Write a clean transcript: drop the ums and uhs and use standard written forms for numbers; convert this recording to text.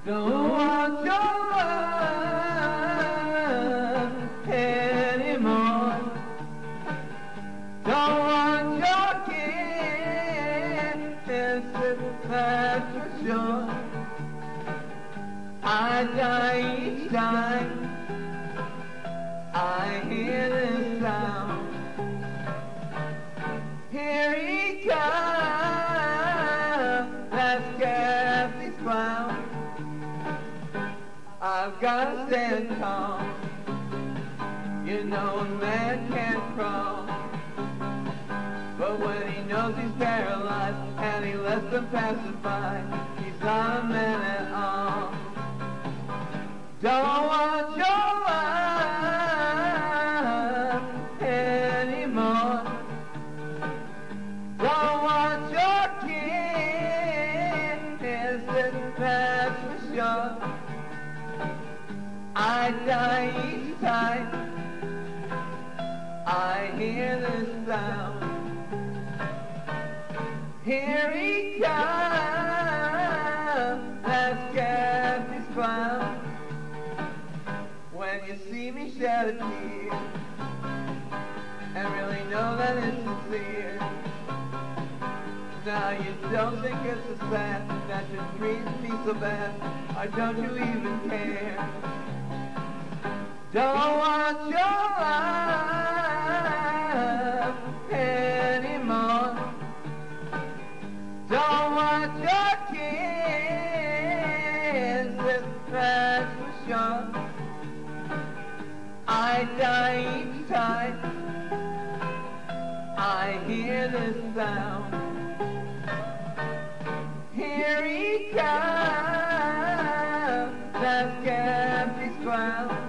Don't want your love anymore. Don't want your kisses, that's for sure. I die each time I hear this sound. Here he comes, that Kathy's clown. I've got to stand calm. You know a man can't crawl. But when he knows he's paralyzed and he lets them pass it by, he's not a man at all. Don't want your love anymore. Don't want your kisses, that's for sure. I die each time I hear this sound. Here he comes, that's Kathy's clown. When you see me shed a tear and really know that it's sincere, now you don't think it's a sad that you're treating me so bad, or don't you even care? Don't want your love anymore. Don't want your kisses, that's for sure. I die each time I hear this sound. Here he comes, that's Kathy's clown.